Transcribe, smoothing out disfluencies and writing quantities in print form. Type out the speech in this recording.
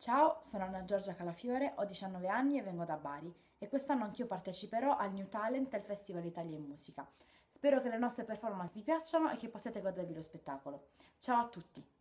Ciao, sono Anna Giorgia Calafiore, ho 19 anni e vengo da Bari e quest'anno anch'io parteciperò al New Talent del Festival Italia in Musica. Spero che le nostre performance vi piacciono e che possiate godervi lo spettacolo. Ciao a tutti!